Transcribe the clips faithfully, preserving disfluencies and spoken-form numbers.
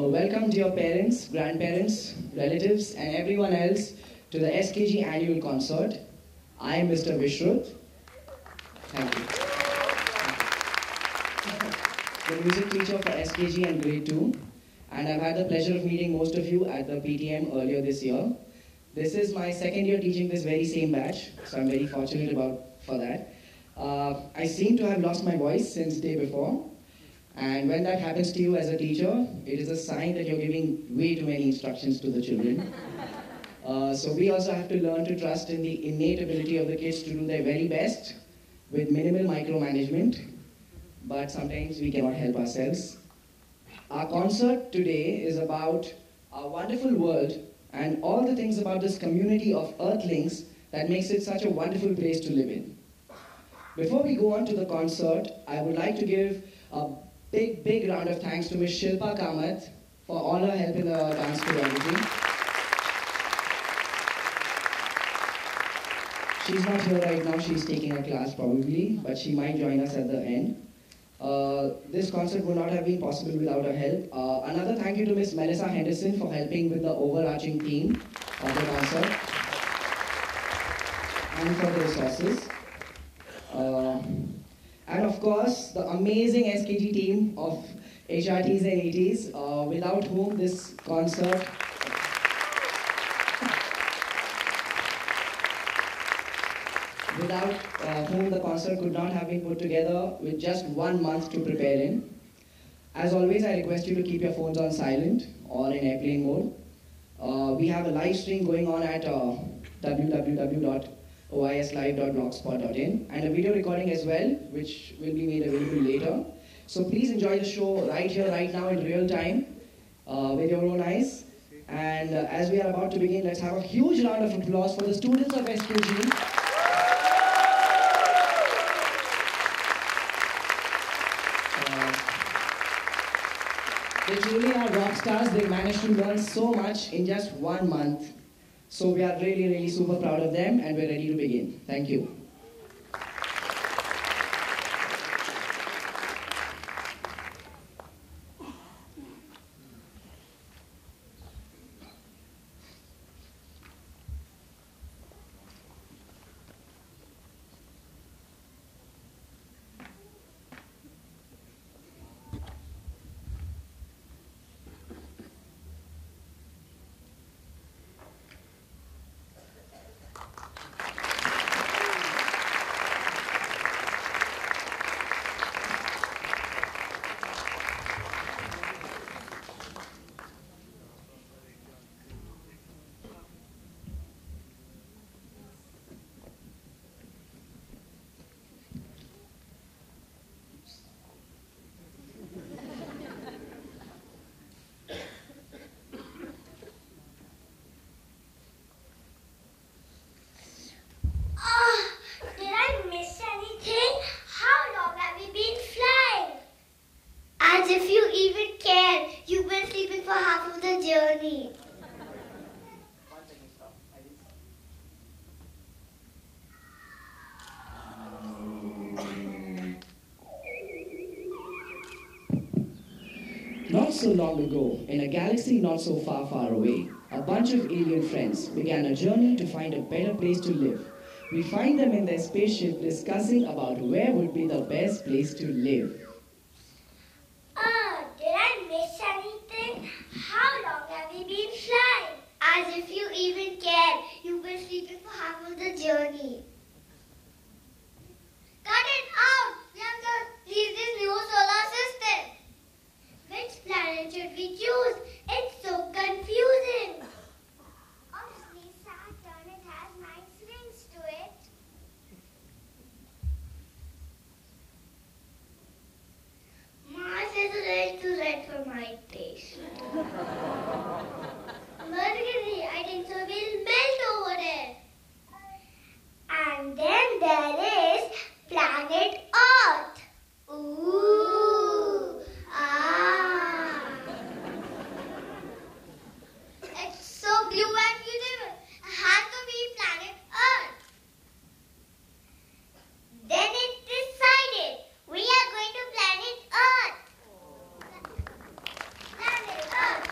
welcome dear parents, grandparents, relatives and everyone else to the S K G annual concert. I am Mister Vishruth. Thank you. The music teacher for S K G and grade two, and I've had the pleasure of meeting most of you at the P T M earlier this year. This is my second year teaching this very same batch, so I'm very fortunate about for that. Uh, I seem to have lost my voice since day before, and when that happens to you as a teacher, it is a sign that you're giving way too many instructions to the children. Uh, so we also have to learn to trust in the innate ability of the kids to do their very best with minimal micromanagement, but sometimes we cannot help ourselves. Our concert today is about our wonderful world and all the things about this community of Earthlings that makes it such a wonderful place to live in. Before we go on to the concert, I would like to give a big, big round of thanks to Miz Shilpa Kamath for all her help in the dance choreography. She's not here right now, she's taking a class probably, but she might join us at the end. Uh, this concert would not have been possible without her help. Uh, another thank you to Miss Melissa Henderson for helping with the overarching theme of the concert and for the resources. Uh, and of course, the amazing S K G team of H R Ts and A Ts, uh, without whom this concert without uh, whom the concert could not have been put together with just one month to prepare in. As always, I request you to keep your phones on silent or in airplane mode. Uh, we have a live stream going on at uh, w w w dot o i s live dot blogspot dot in and a video recording as well, which will be made available later. So please enjoy the show right here, right now in real time uh, with your own eyes. And uh, as we are about to begin, let's have a huge round of applause for the students of S K G. They truly are rock stars. They managed to learn so much in just one month. So we are really, really super proud of them and we're ready to begin. Thank you. Not so long ago, in a galaxy not so far, far away, a bunch of alien friends began a journey to find a better place to live. We find them in their spaceship discussing about where would be the best place to live. Oh, did I miss anything? How long have we been flying? As if you even care. You've been sleeping for half of the journey. Cut it out! We have to leave this new solar system. Which planet should we choose? It's so confusing. Honestly, Saturn, it has nice rings to it. Mars is a little too red for my taste. Mercury, I think so, will melt over there. And then there is planet Earth. Ooh. Ah. It's so blue and beautiful. It has to be planet Earth. Then it decided we are going to planet Earth. Planet Earth.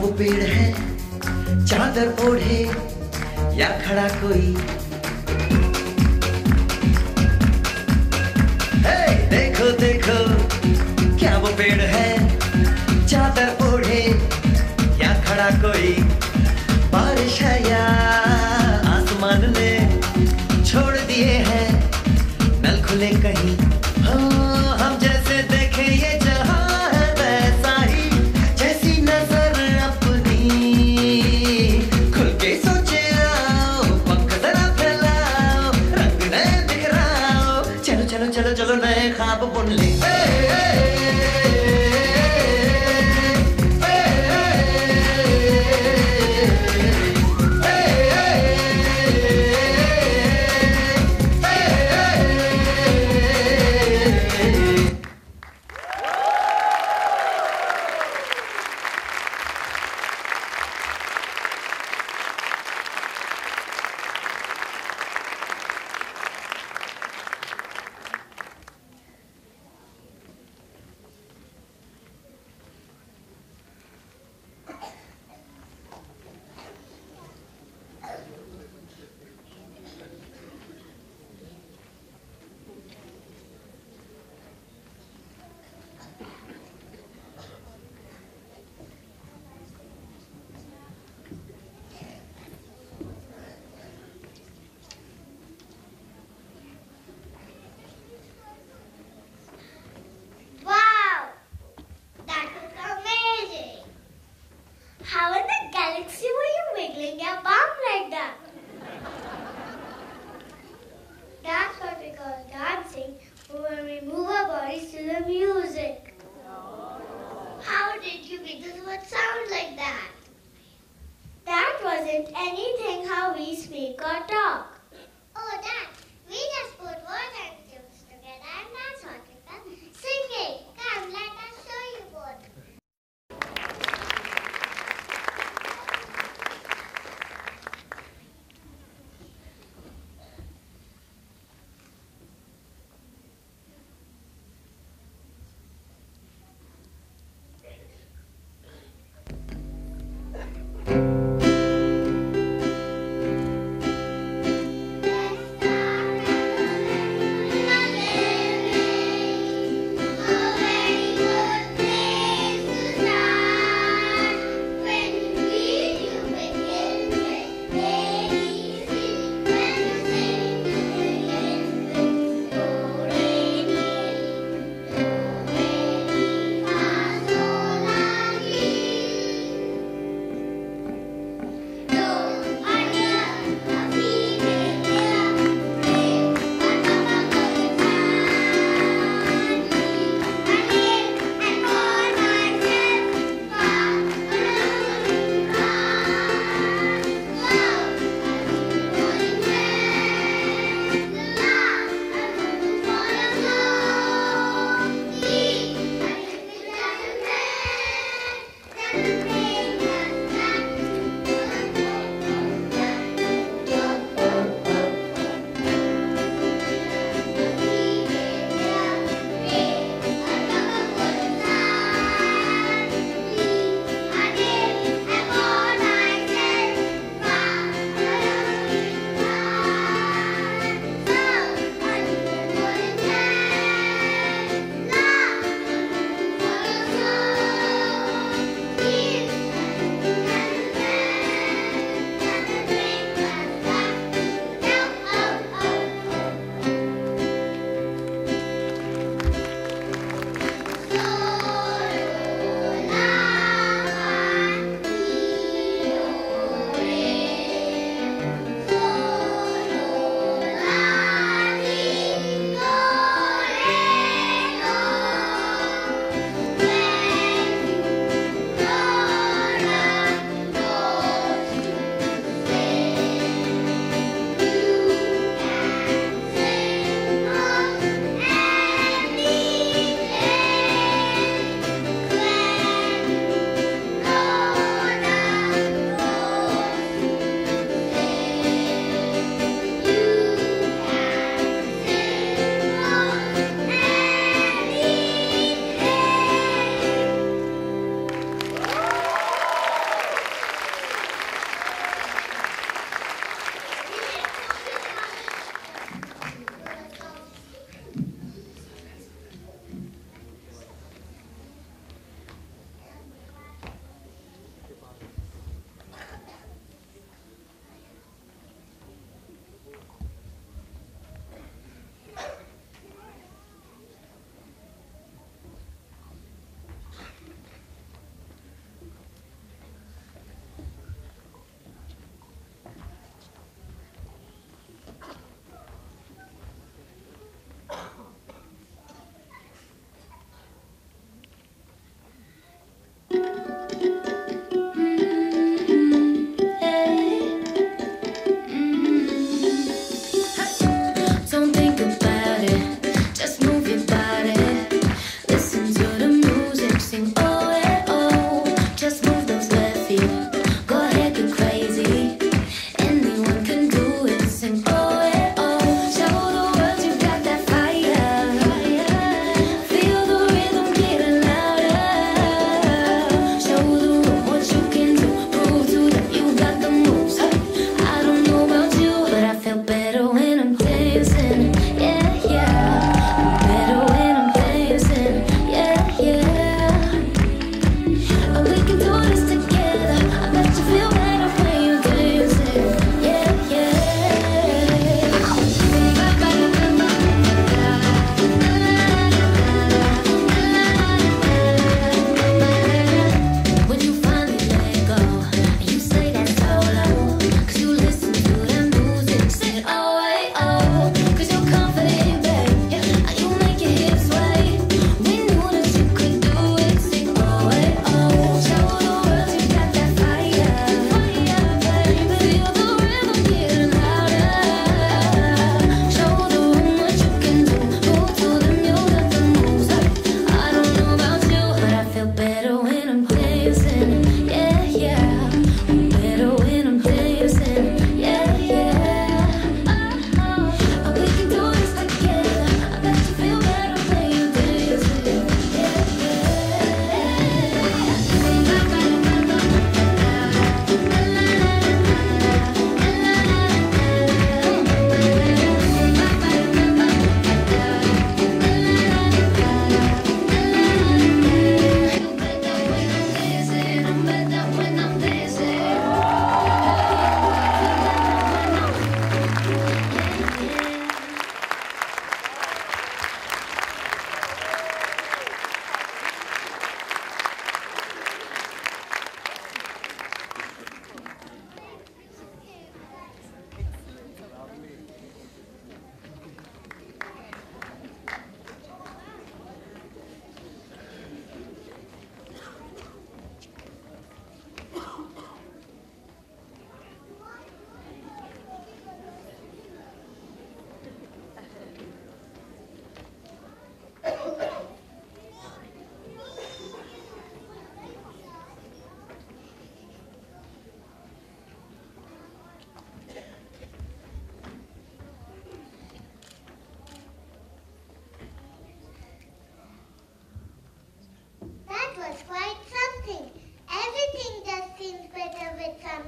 वो पेड़ है चादर ओढ़े या खड़ा कोई, हे देखो देखो क्या वो पेड़ है चादर ओढ़े या खड़ा कोई, बारिश है या आसमान ने छोड़ दिए हैं नल खुले कहीं, हाँ हम जैसे देखें ये जहां है वैसा ही, जैसी नजर अपनी खुल के सोचे आओ, पंख जरा फैलाओ, रंग नए बिखराओ, चलो चलो चलो चलो नए ख्वाब बुन ले। Anything how we speak or talk. Oh, that. We just put words and tunes together and that's what we call singing. Come, let us show you both.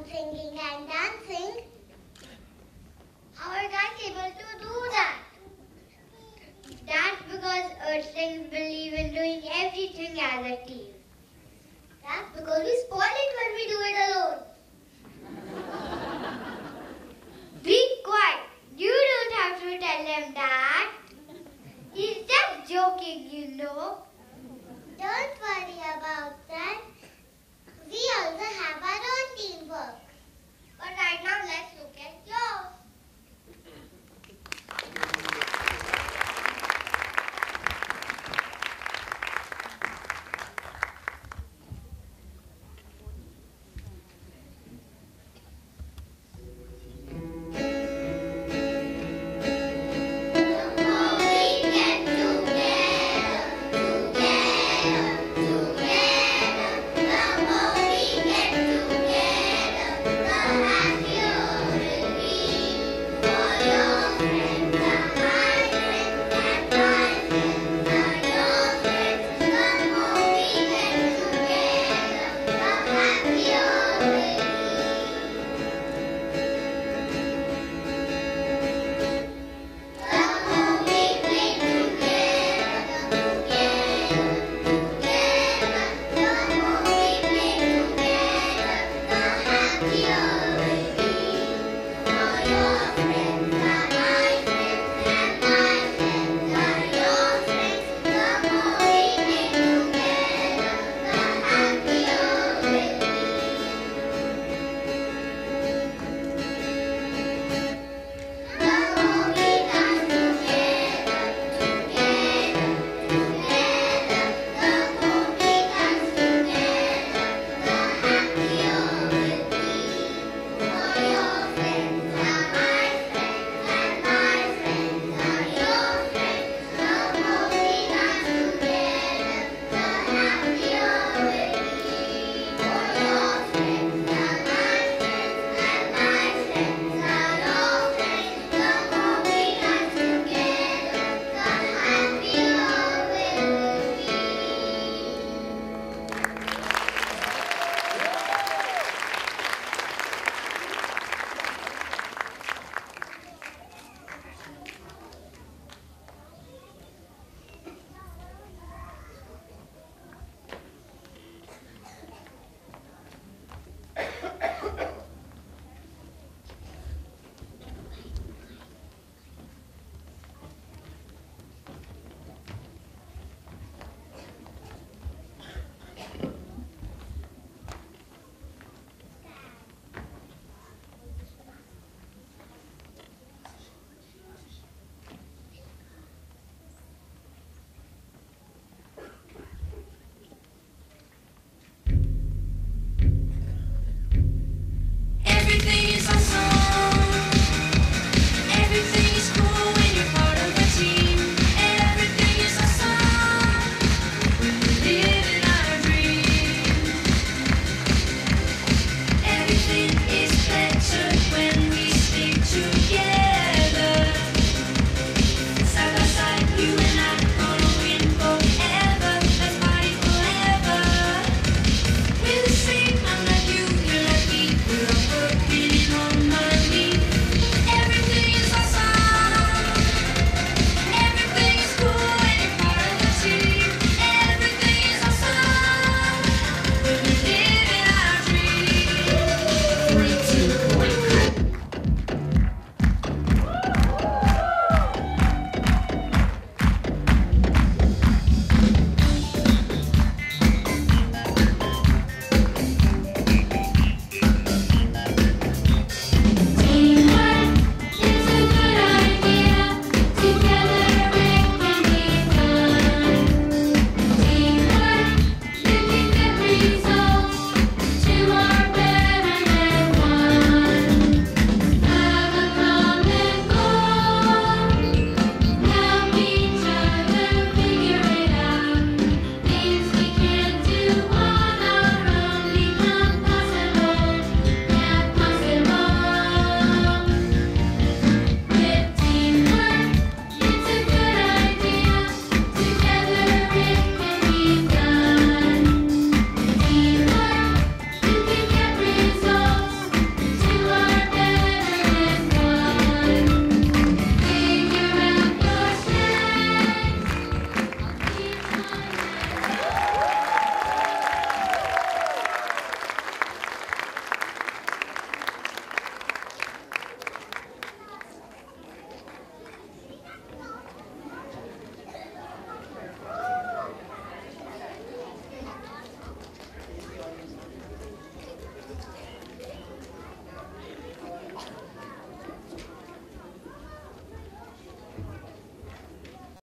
singing and dancing. How are guys able to do that? That's because Earthlings believe in doing everything as a team. That's because we spoil it when we do it